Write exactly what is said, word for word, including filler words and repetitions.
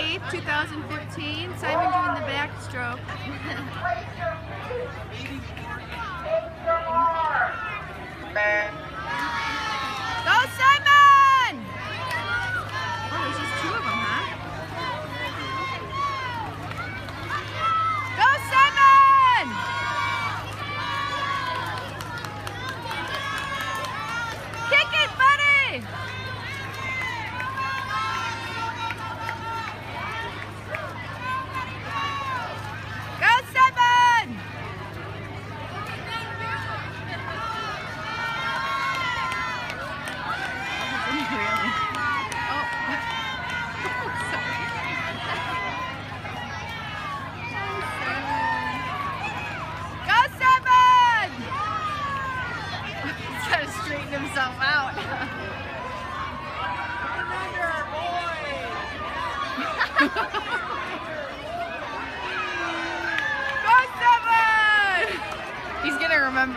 eighth, two thousand fifteen. Simon doing the backstroke. Go Simon! Oh, there's just two of them, huh? Go Simon! Kick it, buddy! Straighten himself out. Under our boy.